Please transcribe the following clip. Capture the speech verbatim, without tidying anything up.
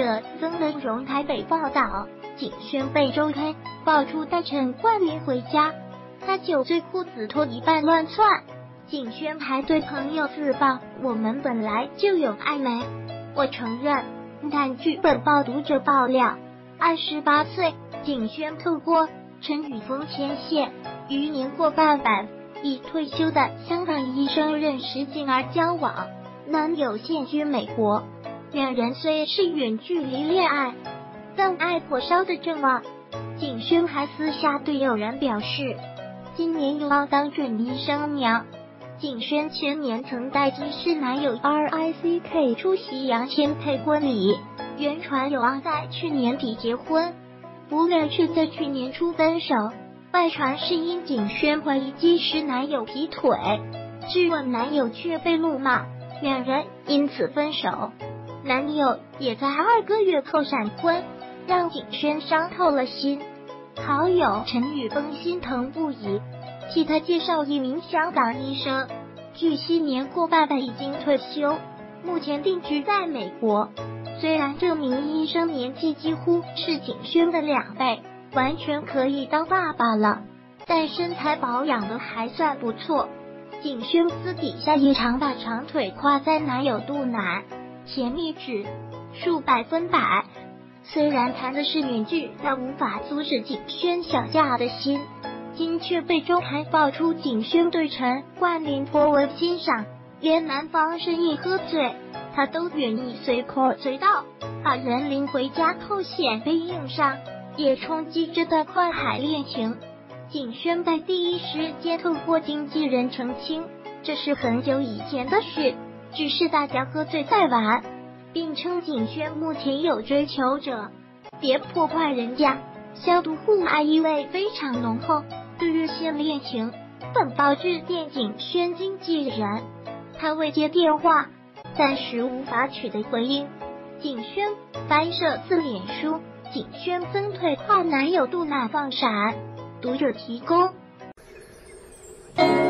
者曾德荣台北报道，景轩被周刊爆出带陈冠霖回家，他酒醉裤子脱一半乱窜。景轩还对朋友自曝，我们本来就有暧昧，我承认。但据本报读者爆料，二十八岁，景轩透过陈宇峰牵线，于年过半百已退休的香港医生认识进而交往，男友现居美国，两人虽是远距离恋爱，但爱火烧的正旺。景轩还私下对友人表示，今年又要当准医生娘。景轩前年曾带机师男友 R I C K 出席杨千霈婚礼，原传有望在去年底结婚，不料却在去年初分手。外传是因景轩怀疑机师男友劈腿，质问男友却被怒骂，两人因此分手。男友也在二个月后闪婚，让景轩伤透了心。好友陈宇峰心疼不已，替他介绍一名香港医生，据悉年过半百已经退休，目前定居在美国。虽然这名医生年纪几乎是景轩的两倍，完全可以当爸爸了，但身材保养的还算不错。景轩私底下也常把长腿夸在男友肚腩，甜蜜指数百分百。虽然谈的是远距，但无法阻止景轩想嫁的心。今却被周刊爆出景轩对陈冠霖颇为欣赏，连男方深夜喝醉，他都愿意随口随到，把人领回家后显被硬上，也冲击这段跨海恋情。景轩在第一时间透过经纪人澄清，这是很久以前的事，只是大家喝醉在玩，并称景轩目前有追求者，别破坏人家。消毒互爱意味非常浓厚。对热线恋情，本报致电景轩经纪人，他未接电话，暂时无法取得回应。景轩翻摄自脸书，景轩分腿跨男友肚腩放闪，读者提供。